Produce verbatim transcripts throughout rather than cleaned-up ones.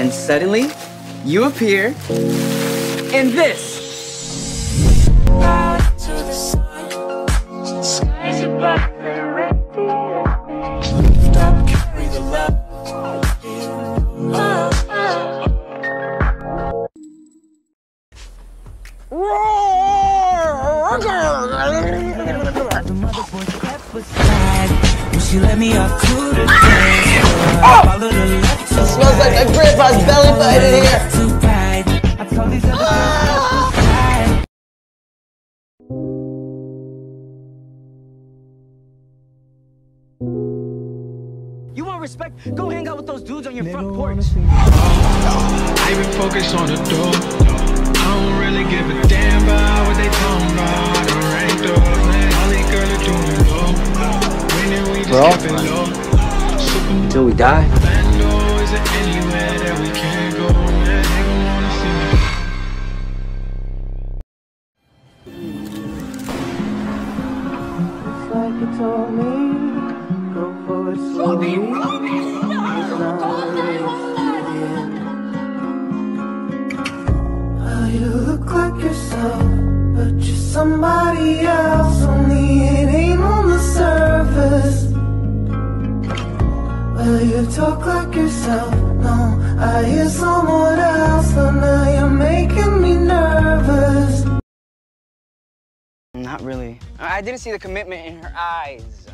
And suddenly, you appear in this. She let me up to the dance. It smells like my grandpa's belly button in here. You want respect? Go hang out with those dudes on your front porch. I even focus on the door. I don't really give a damn about what they talking about. I don't rank up, man. Only girl that do me low. Winning, we just keep it low. Until we die. Is there anywhere that we can't go? Yeah, they gon' wanna see me. It's like you told me, go for it slowly. Well, you look like yourself, but you're somebody else. Only it ain't on the surface. Well, you talk like yourself, no, I hear someone else. So now you're making me nervous. Not really. I didn't see the commitment in her eyes.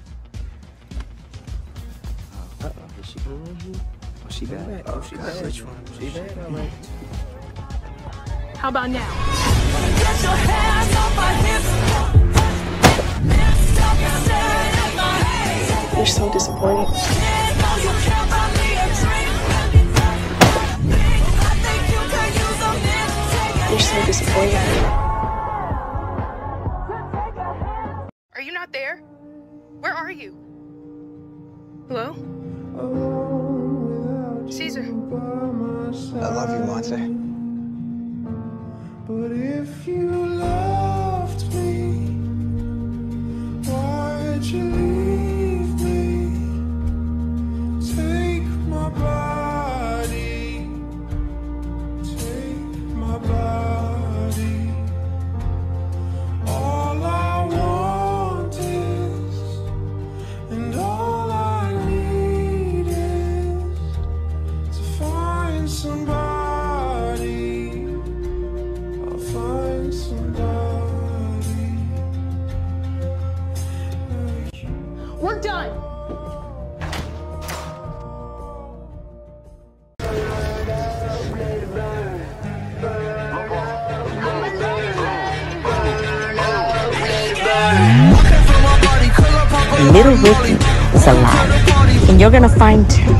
Uh-oh, is she mm-hmm. Oh, she bad? Oh, she bad. Which one? She bad? All right. How about now? Get your hands off my hips. You're so disappointed. You're so disappointed. Are you not there? Where are you? Hello? Caesar. I love you, Monte. But if you loved me, why'd you leave me? Take my body, take my body. All I want is, and all I need is to find somebody. I'll find somebody. We're done. Little Ricky is alive, and you're gonna find her.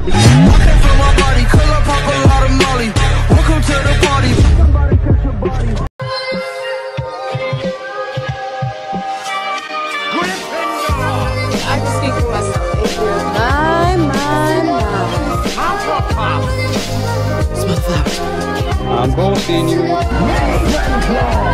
I can speak for myself. My, my, my. Smell the flowers. I'm boasting you.